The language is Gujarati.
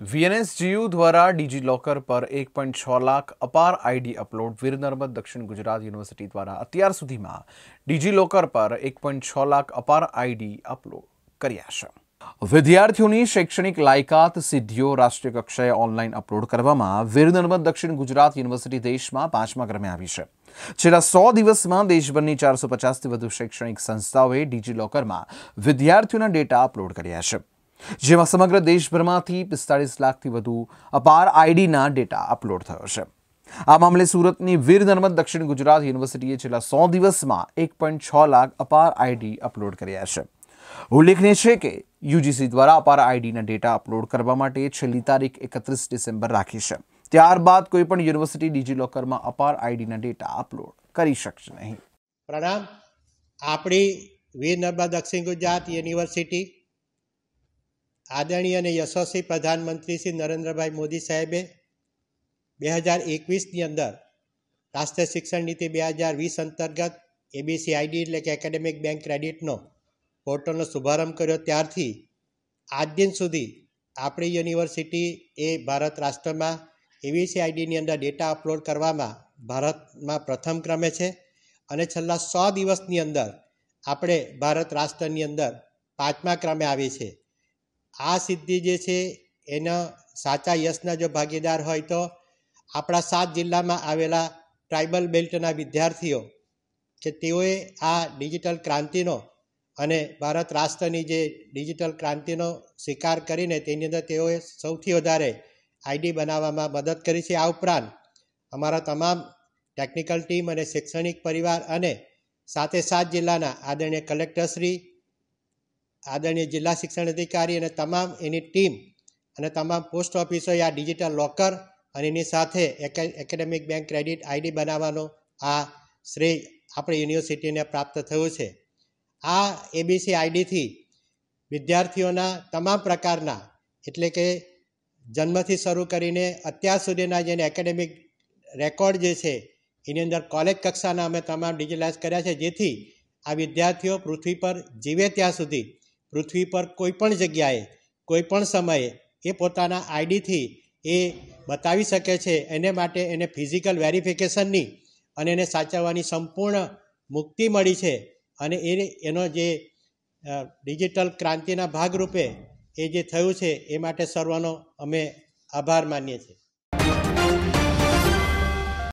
વીએનએસજીયુ દ્વારા ડિજીલોકર પર 1.6 લાખ અપાર આઈડી અપલોડ. વીર નર્મદ દક્ષિણ ગુજરાત યુનિવર્સિટી દ્વારા અત્યાર સુધીમાં ડિજીલોકર પર 1.6 લાખ અપાર આઈડી અપલોડ કર્યા છે. વિદ્યાર્થીઓની શૈક્ષણિક લાયકાત સિદ્ધિઓ રાષ્ટ્રીય કક્ષાએ ઓનલાઈન અપલોડ કરવામાં વીર નર્મદ દક્ષિણ ગુજરાત યુનિવર્સિટી દેશમાં 5મા ક્રમે આવી છે. છેલ્લા 100 દિવસમાં દેશભરની 450થી વધુ શૈક્ષણિક સંસ્થાઓએ ડિજીલોકરમાં વિદ્યાર્થીઓના ડેટા અપલોડ કર્યા છે, જેમાં સમગ્ર દેશભરમાંથી 45 લાખથી વધુ અપાર આઈડીના ડેટા અપલોડ થયો છે. આ મામલે સુરતની વીર નર્મદ દક્ષિણ ગુજરાત યુનિવર્સિટીએ છેલ્લા 100 દિવસમાં 1.6 લાખ અપાર આઈડી અપલોડ કર્યા છે. ઉલ્લેખનીય છે કે યુજીસી દ્વારા અપાર આઈડીના ડેટા અપલોડ કરવા માટે છેલ્લી તારીખ 31 ડિસેમ્બર રાખી છે. ત્યારબાદ કોઈપણ યુનિવર્સિટી ડિજીલોકરમાં અપાર આઈડીના ડેટા અપલોડ કરી શકશે નહીં. પ્રણામ. આપણી વીર નર્મદ દક્ષિણ ગુજરાત યુનિવર્સિટી આદરણીય અને યશસ્વી પ્રધાનમંત્રી શ્રી નરેન્દ્રભાઈ મોદી સાહેબે 2021ની અંદર રાષ્ટ્રીય શિક્ષણ નીતિ 2020 અંતર્ગત એબીસીઆઈડી એટલે કે એકેડેમિક બેંક ક્રેડિટનો પોર્ટલનો શુભારંભ કર્યો. ત્યારથી આજ દિન સુધી આપણી યુનિવર્સિટી એ ભારત રાષ્ટ્રમાં એબીસીઆઈડીની અંદર ડેટા અપલોડ કરવામાં ભારતમાં પ્રથમ ક્રમે છે અને છેલ્લા 100 દિવસની અંદર આપણે ભારત રાષ્ટ્રની અંદર 5મા ક્રમે આવી છે. આ સિદ્ધિ જે છે એના સાચા યશના જો ભાગીદાર હોય તો આપણા 7 જિલ્લામાં આવેલા ટ્રાઇબલ બેલ્ટના વિદ્યાર્થીઓ કે તેઓએ આ ડિજિટલ ક્રાંતિનો અને ભારત રાષ્ટ્રની જે ડિજિટલ ક્રાંતિનો સ્વીકાર કરીને તેની અંદર તેઓએ સૌથી વધારે આઈડી બનાવવામાં મદદ કરી છે. આ ઉપરાંત અમારા તમામ ટેકનિકલ ટીમ અને શૈક્ષણિક પરિવાર અને સાથે 7 જિલ્લાના આદરણીય કલેક્ટરશ્રી, આદરણીય જિલ્લા શિક્ષણ અધિકારી અને તમામ એની ટીમ અને તમામ પોસ્ટ ઓફિસોએ આ ડિજિટલ લોકર અને એની સાથે એકેડેમિક બેંક ક્રેડિટ આઈડી બનાવવાનો આ શ્રેય આપણી યુનિવર્સિટીને પ્રાપ્ત થયું છે. આ એબીસી આઈડીથી વિદ્યાર્થીઓના તમામ પ્રકારના એટલે કે જન્મથી શરૂ કરીને અત્યાર સુધીના જેને એકેડેમિક રેકોર્ડ જે છે એની અંદર કોલેજ કક્ષાના અમે તમામ ડિજિટલાઇઝ કર્યા છે, જેથી આ વિદ્યાર્થીઓ પૃથ્વી પર જીવે ત્યાં સુધી પૃથ્વી પર કોઈપણ જગ્યાએ કોઈપણ સમયે એ પોતાના આઈડીથી એ બતાવી શકે છે. એને માટે એને ફિઝિકલ વેરિફિકેશનની અને એને સાચવવાની સંપૂર્ણ મુક્તિ મળી છે અને એનો જે ડિજિટલ ક્રાંતિના ભાગરૂપે એ જે થયું છે એ માટે સર્વનો અમે આભાર માનીએ છીએ.